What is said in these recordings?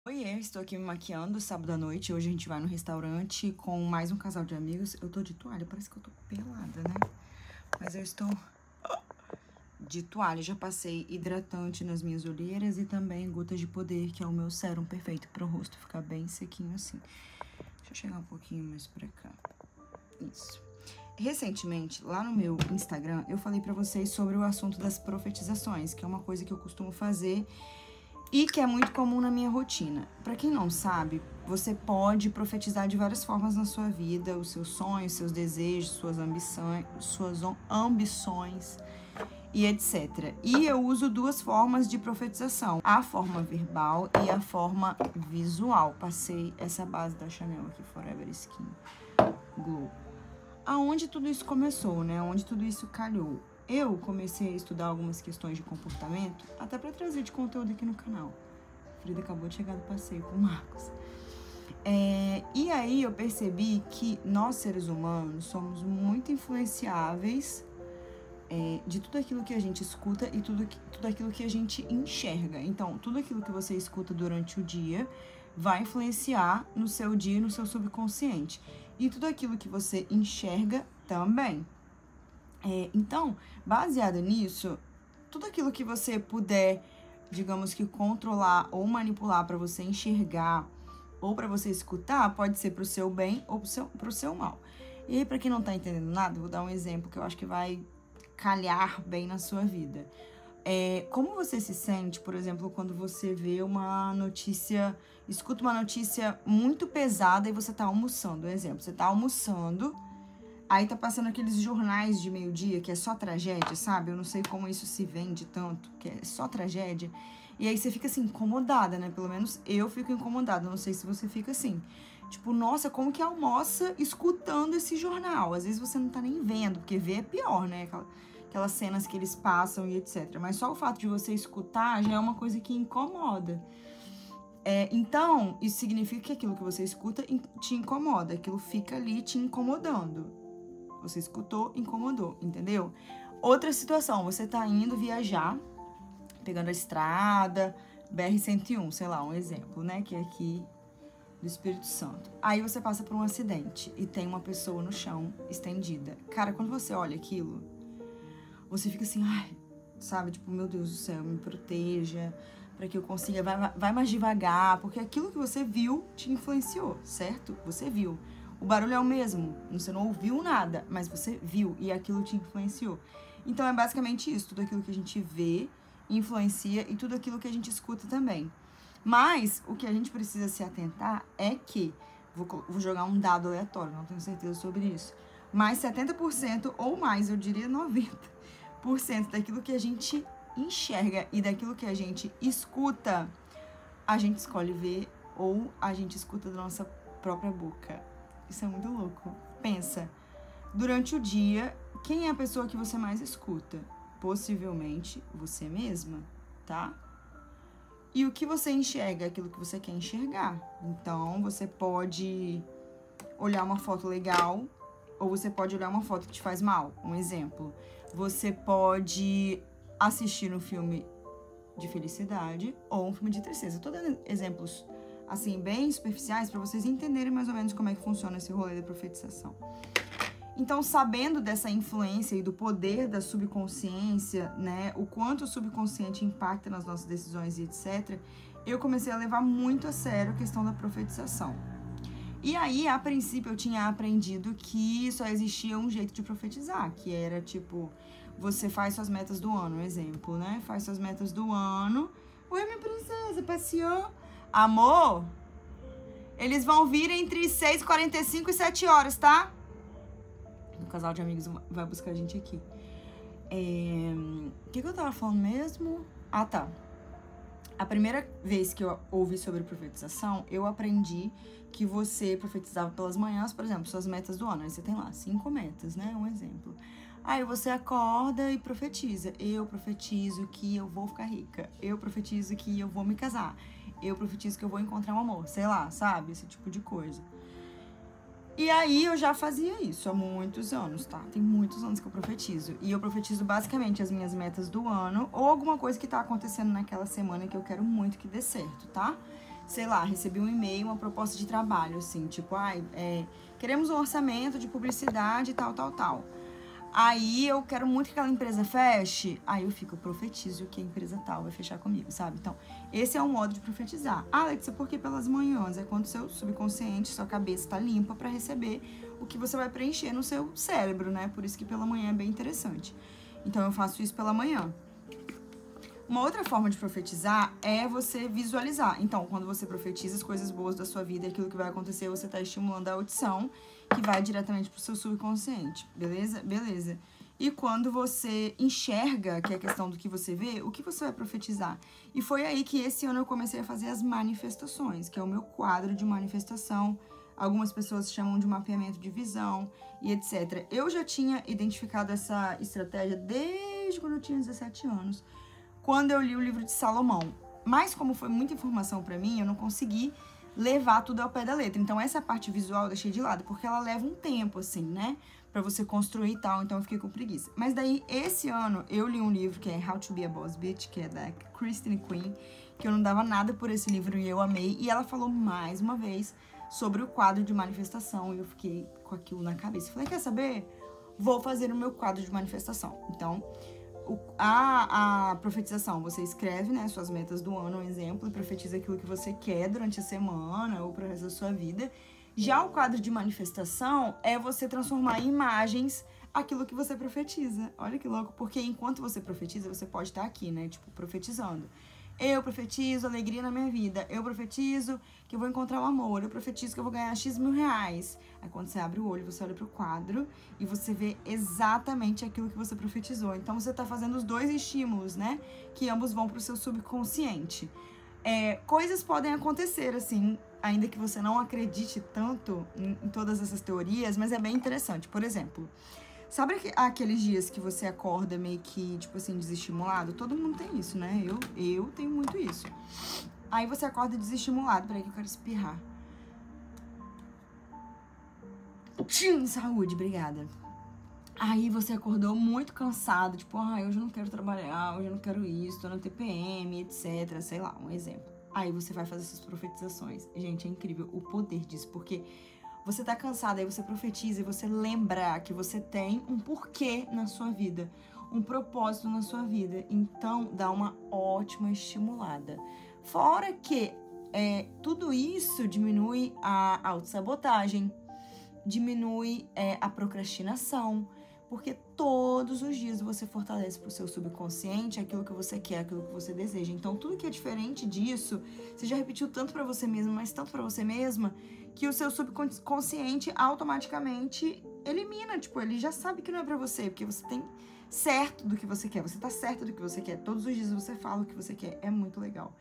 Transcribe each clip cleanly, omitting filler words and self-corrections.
Oiê, estou aqui me maquiando sábado à noite. Hoje a gente vai no restaurante com mais um casal de amigos. Eu tô de toalha, parece que eu tô pelada, né? Mas eu estou de toalha. Já passei hidratante nas minhas olheiras e também gotas de poder, que é o meu sérum perfeito pro rosto ficar bem sequinho assim. Deixa eu chegar um pouquinho mais pra cá. Isso. Recentemente, lá no meu Instagram, eu falei pra vocês sobre o assunto das profetizações, que é uma coisa que eu costumo fazer e que é muito comum na minha rotina. Para quem não sabe, você pode profetizar de várias formas na sua vida, os seus sonhos, seus desejos, suas ambições e etc. E eu uso duas formas de profetização: a forma verbal e a forma visual. Passei essa base da Chanel aqui, Forever Skin Glow. Aonde tudo isso começou, né? Onde tudo isso calhou. Eu comecei a estudar algumas questões de comportamento, até para trazer de conteúdo aqui no canal. A Frida acabou de chegar do passeio com o Marcos. E aí eu percebi que nós, seres humanos, somos muito influenciáveis de tudo aquilo que a gente escuta e tudo aquilo que a gente enxerga. Então, tudo aquilo que você escuta durante o dia vai influenciar no seu dia e no seu subconsciente. E tudo aquilo que você enxerga também. Então, baseado nisso, tudo aquilo que você puder, digamos que controlar ou manipular para você enxergar ou para você escutar, pode ser para o seu bem ou para o seu mal. E aí, para quem não tá entendendo nada, eu vou dar um exemplo que eu acho que vai calhar bem na sua vida. Como você se sente, por exemplo, quando você vê uma notícia, escuta uma notícia muito pesada e você tá almoçando? Um exemplo, você tá almoçando, aí tá passando aqueles jornais de meio-dia que é só tragédia, sabe? Eu não sei como isso se vende tanto, que é só tragédia. E aí você fica assim, incomodada, né? Pelo menos eu fico incomodada, não sei se você fica assim. Tipo, nossa, como que almoça escutando esse jornal? Às vezes você não tá nem vendo, porque ver é pior, né? Aquelas cenas que eles passam e etc. Mas só o fato de você escutar já é uma coisa que incomoda. Então, isso significa que aquilo que você escuta te incomoda, aquilo fica ali te incomodando. Você escutou, incomodou, entendeu? Outra situação, você tá indo viajar, pegando a estrada, BR-101, sei lá, um exemplo, né? Que é aqui do Espírito Santo. Aí você passa por um acidente e tem uma pessoa no chão, estendida. Cara, quando você olha aquilo, você fica assim, ai, sabe? Tipo, meu Deus do céu, me proteja, para que eu consiga, vai mais devagar, porque aquilo que você viu te influenciou, certo? Você viu. O barulho é o mesmo, você não ouviu nada, mas você viu e aquilo te influenciou. Então é basicamente isso, tudo aquilo que a gente vê influencia e tudo aquilo que a gente escuta também. Mas o que a gente precisa se atentar é que, vou jogar um dado aleatório, não tenho certeza sobre isso, mas 70% ou mais, eu diria 90% daquilo que a gente enxerga e daquilo que a gente escuta, a gente escolhe ver ou a gente escuta da nossa própria boca. Isso é muito louco. Pensa, durante o dia, quem é a pessoa que você mais escuta? Possivelmente você mesma, tá? E o que você enxerga é aquilo que você quer enxergar. Então, você pode olhar uma foto legal ou você pode olhar uma foto que te faz mal. Um exemplo, você pode assistir um filme de felicidade ou um filme de tristeza. Tô dando exemplos, assim, bem superficiais para vocês entenderem mais ou menos como é que funciona esse rolê da profetização. Então, sabendo dessa influência e do poder da subconsciência, né, o quanto o subconsciente impacta nas nossas decisões e etc., eu comecei a levar muito a sério a questão da profetização. E aí, a princípio, eu tinha aprendido que só existia um jeito de profetizar, que era, tipo, você faz suas metas do ano, um exemplo, né? Faz suas metas do ano. Oi, minha princesa, passeou? Amor, eles vão vir entre 6h45 e 7 horas, tá? O casal de amigos vai buscar a gente aqui. O que eu tava falando mesmo? Ah, tá. A primeira vez que eu ouvi sobre profetização, eu aprendi que você profetizava pelas manhãs, por exemplo, suas metas do ano. Aí você tem lá 5 metas, né? Um exemplo. Aí você acorda e profetiza. Eu profetizo que eu vou ficar rica. Eu profetizo que eu vou me casar. Eu profetizo que eu vou encontrar um amor. Sei lá, sabe? Esse tipo de coisa. E aí eu já fazia isso há muitos anos, tá? Tem muitos anos que eu profetizo. E eu profetizo basicamente as minhas metas do ano ou alguma coisa que tá acontecendo naquela semana que eu quero muito que dê certo, tá? sei lá, recebi um e-mail, uma proposta de trabalho, assim, tipo, queremos um orçamento de publicidade, tal, tal, tal. Aí eu quero muito que aquela empresa feche, aí eu profetizo que a empresa tal vai fechar comigo, sabe? Então, esse é um modo de profetizar. Alexa, por que pelas manhãs? É quando seu subconsciente, sua cabeça tá limpa para receber o que você vai preencher no seu cérebro, né? Por isso que pela manhã é bem interessante. Então, eu faço isso pela manhã. Uma outra forma de profetizar é você visualizar. Então, quando você profetiza as coisas boas da sua vida, aquilo que vai acontecer, você está estimulando a audição, que vai diretamente pro seu subconsciente, beleza? Beleza. E quando você enxerga, que é a questão do que você vê, o que você vai profetizar? E foi aí que esse ano eu comecei a fazer as manifestações, que é o meu quadro de manifestação. Algumas pessoas chamam de mapeamento de visão e etc. Eu já tinha identificado essa estratégia desde quando eu tinha 17 anos, quando eu li o livro de Salomão. Mas como foi muita informação pra mim, eu não consegui levar tudo ao pé da letra. Então essa parte visual eu deixei de lado, porque ela leva um tempo, assim, né? Pra você construir e tal, então eu fiquei com preguiça. Mas daí, esse ano, eu li um livro que é How to Be a Boss Bitch, que é da Christine Quinn, que eu não dava nada por esse livro e eu amei. E ela falou mais uma vez sobre o quadro de manifestação, e eu fiquei com aquilo na cabeça. Falei, quer saber? Vou fazer o meu quadro de manifestação. Então, a profetização, você escreve, né, suas metas do ano, um exemplo, e profetiza aquilo que você quer durante a semana ou pro resto da sua vida. Já o quadro de manifestação é você transformar em imagens aquilo que você profetiza. Olha que louco, porque enquanto você profetiza, você pode estar aqui, né, tipo, profetizando. Eu profetizo alegria na minha vida. Eu profetizo que eu vou encontrar o amor. Eu profetizo que eu vou ganhar X mil reais. Aí quando você abre o olho, você olha pro quadro e você vê exatamente aquilo que você profetizou. Então você tá fazendo os dois estímulos, né? Que ambos vão pro seu subconsciente. Coisas podem acontecer, assim, ainda que você não acredite tanto em todas essas teorias, mas é bem interessante. Por exemplo, sabe aqueles dias que você acorda meio que, tipo assim, desestimulado? Todo mundo tem isso, né? Eu tenho muito isso. Aí você acorda desestimulado. Peraí que eu quero espirrar. Saúde, obrigada. Aí você acordou muito cansado, tipo, hoje eu não quero trabalhar, hoje eu não quero isso, tô na TPM, etc, sei lá, um exemplo. Aí você vai fazer essas profetizações. Gente, é incrível o poder disso, porque você tá cansado, aí você profetiza e você lembra que você tem um porquê na sua vida, um propósito na sua vida. Então, dá uma ótima estimulada. Fora que tudo isso diminui a autossabotagem, diminui a procrastinação, porque todos os dias você fortalece pro seu subconsciente aquilo que você quer, aquilo que você deseja. Então, tudo que é diferente disso, você já repetiu tanto pra você mesmo, mas tanto pra você mesma, que o seu subconsciente automaticamente elimina, tipo, ele já sabe que não é pra você, porque você tem certo do que você quer, você tá certo do que você quer, todos os dias você fala o que você quer, é muito legal.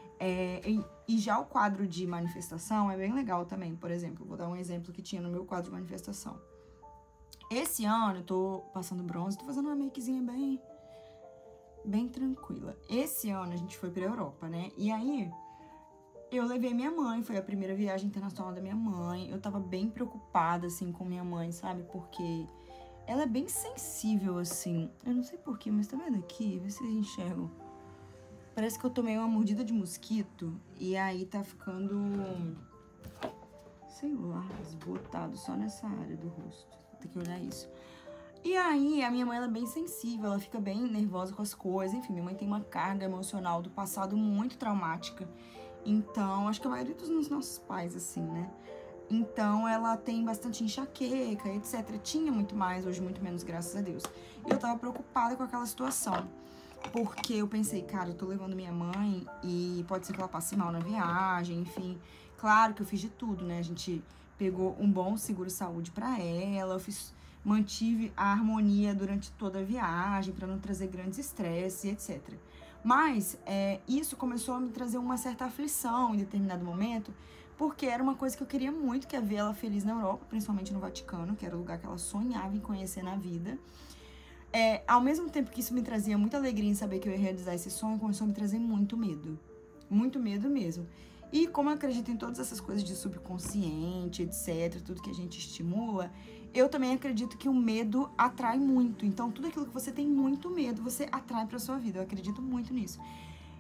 E já o quadro de manifestação é bem legal também. Por exemplo, vou dar um exemplo que tinha no meu quadro de manifestação. Esse ano eu tô passando bronze, tô fazendo uma makezinha bem tranquila. Esse ano a gente foi pra Europa, né? E aí eu levei minha mãe, foi a primeira viagem internacional da minha mãe. Eu tava bem preocupada, assim, com minha mãe, sabe? Porque ela é bem sensível, assim. Eu não sei porquê, mas tá vendo aqui? Vê se vocês enxergam. Parece que eu tomei uma mordida de mosquito e aí tá ficando, sei lá, esgotado só nessa área do rosto. Vou ter que olhar isso. E aí, a minha mãe, ela é bem sensível, ela fica bem nervosa com as coisas. Enfim, minha mãe tem uma carga emocional do passado muito traumática. Então, acho que a maioria dos nossos pais, assim, né? Então, ela tem bastante enxaqueca, etc. Tinha muito mais, hoje muito menos, graças a Deus. E eu tava preocupada com aquela situação. Porque eu pensei, cara, eu tô levando minha mãe e pode ser que ela passe mal na viagem, enfim. Claro que eu fiz de tudo, né? A gente pegou um bom seguro-saúde pra ela, mantive a harmonia durante toda a viagem pra não trazer grandes estresses, etc. Mas isso começou a me trazer uma certa aflição em determinado momento, porque era uma coisa que eu queria muito, que é ver ela feliz na Europa, principalmente no Vaticano, que era o lugar que ela sonhava em conhecer na vida. Ao mesmo tempo que isso me trazia muita alegria em saber que eu ia realizar esse sonho, começou a me trazer muito medo mesmo. E como eu acredito em todas essas coisas de subconsciente, etc, tudo que a gente estimula, eu também acredito que o medo atrai muito. Então, tudo aquilo que você tem muito medo, você atrai pra sua vida. Eu acredito muito nisso.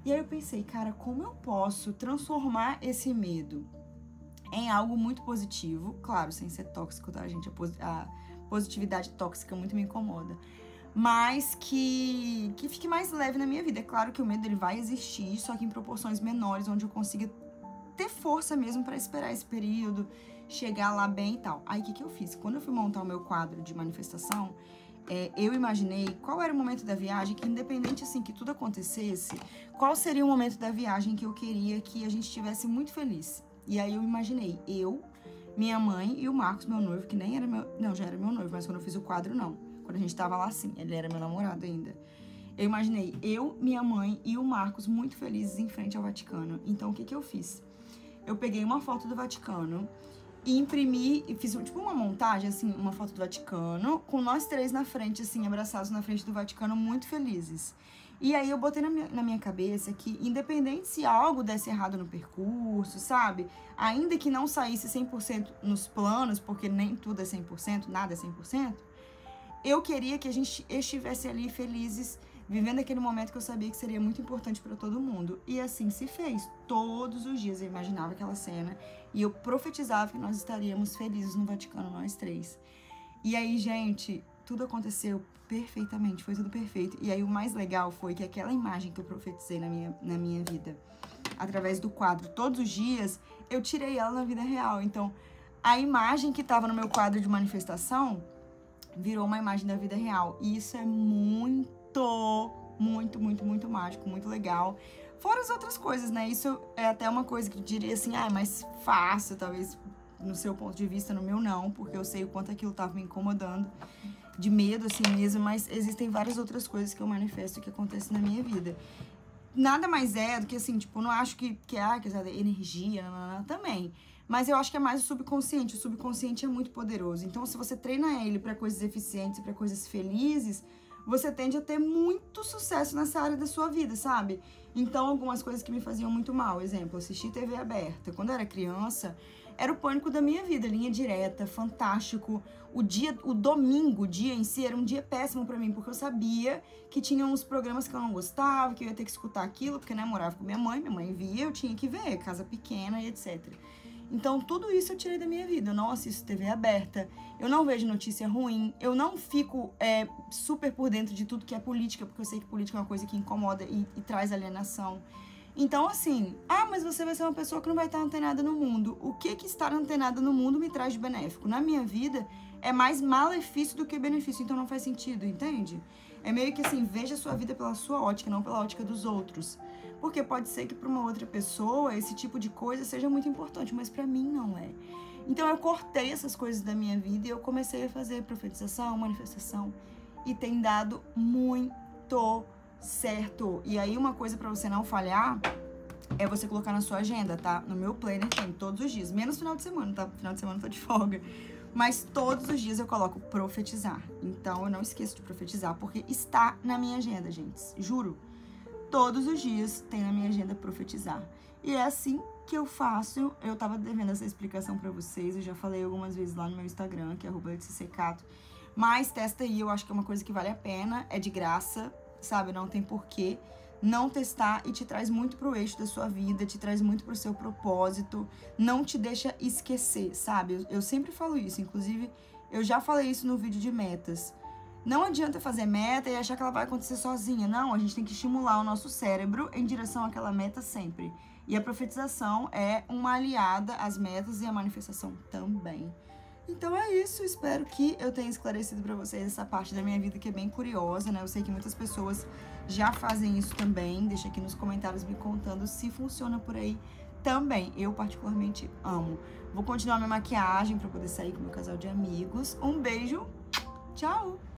E aí eu pensei, cara, como eu posso transformar esse medo em algo muito positivo? Claro, sem ser tóxico, tá, gente? A positividade tóxica muito me incomoda. Mas que fique mais leve na minha vida. É claro que o medo ele vai existir, só que em proporções menores, onde eu consiga ter força mesmo para esperar esse período, chegar lá bem e tal. Aí o que eu fiz? Quando eu fui montar o meu quadro de manifestação, eu imaginei qual era o momento da viagem, que independente assim que tudo acontecesse, qual seria o momento da viagem que eu queria que a gente estivesse muito feliz. E aí eu imaginei minha mãe e o Marcos, meu noivo, que nem era já era meu noivo, mas quando eu fiz o quadro não. Quando a gente tava lá assim, ele era meu namorado ainda. Eu imaginei minha mãe e o Marcos muito felizes em frente ao Vaticano. Então o que eu fiz? Eu peguei uma foto do Vaticano e imprimi, e fiz tipo uma montagem, assim, uma foto do Vaticano, com nós três na frente, assim, abraçados na frente do Vaticano, muito felizes. E aí eu botei na minha cabeça que, independente se algo desse errado no percurso, sabe? Ainda que não saísse 100% nos planos, porque nem tudo é 100%, nada é 100%, eu queria que a gente estivesse ali felizes, vivendo aquele momento que eu sabia que seria muito importante para todo mundo. E assim se fez. Todos os dias eu imaginava aquela cena e eu profetizava que nós estaríamos felizes no Vaticano, nós três. E aí, gente, tudo aconteceu perfeitamente, foi tudo perfeito. E aí o mais legal foi que aquela imagem que eu profetizei na minha vida, através do quadro, todos os dias, eu tirei ela na vida real. Então, a imagem que estava no meu quadro de manifestação virou uma imagem da vida real. E isso é muito mágico, muito legal. Fora as outras coisas, né? Isso é até uma coisa que eu diria assim, é mais fácil, talvez, no seu ponto de vista, no meu não, porque eu sei o quanto aquilo tava me incomodando, de medo, assim mesmo, mas existem várias outras coisas que eu manifesto que acontecem na minha vida. Nada mais é do que, assim, tipo, não acho que energia, também. Mas eu acho que é mais o subconsciente. O subconsciente é muito poderoso. Então, se você treina ele para coisas eficientes, para coisas felizes, você tende a ter muito sucesso nessa área da sua vida, sabe? Então, algumas coisas que me faziam muito mal. Exemplo, assistir TV aberta. Quando eu era criança, era o pânico da minha vida. Linha Direta, Fantástico. O domingo, o dia em si, era um dia péssimo pra mim, porque eu sabia que tinha uns programas que eu não gostava, que eu ia ter que escutar aquilo, porque, né, morava com minha mãe via, eu tinha que ver, casa pequena e etc. Então, tudo isso eu tirei da minha vida. Eu não assisto TV aberta, eu não vejo notícia ruim, eu não fico super por dentro de tudo que é política, porque eu sei que política é uma coisa que incomoda e traz alienação. Então, assim, mas você vai ser uma pessoa que não vai estar antenada no mundo. O que estar antenada no mundo me traz de benéfico? Na minha vida, é mais malefício do que benefício, então não faz sentido, entende? É meio que assim, veja a sua vida pela sua ótica, não pela ótica dos outros. Porque pode ser que para uma outra pessoa esse tipo de coisa seja muito importante, mas para mim não é. Então eu cortei essas coisas da minha vida e eu comecei a fazer profetização, manifestação, e tem dado muito certo. E aí uma coisa para você não falhar é você colocar na sua agenda, tá? No meu planner tem todos os dias, menos final de semana, tá? Final de semana eu tô de folga. Mas todos os dias eu coloco profetizar. Então eu não esqueço de profetizar, porque está na minha agenda, gente. Juro. Todos os dias tem na minha agenda profetizar. E é assim que eu faço. Eu tava devendo essa explicação pra vocês. Eu já falei algumas vezes lá no meu Instagram, que é @leticecato. Mas testa aí, eu acho que é uma coisa que vale a pena. É de graça, sabe? Não tem porquê não testar, e te traz muito pro eixo da sua vida, te traz muito pro seu propósito, não te deixa esquecer, sabe? Eu sempre falo isso, inclusive eu já falei isso no vídeo de metas. Não adianta fazer meta e achar que ela vai acontecer sozinha, não, a gente tem que estimular o nosso cérebro em direção àquela meta sempre. E a profetização é uma aliada às metas e à manifestação também. Então é isso, espero que eu tenha esclarecido pra vocês essa parte da minha vida que é bem curiosa, né? Eu sei que muitas pessoas já fazem isso também, deixa aqui nos comentários me contando se funciona por aí também. Eu particularmente amo. Vou continuar minha maquiagem pra poder sair com o meu casal de amigos. Um beijo, tchau!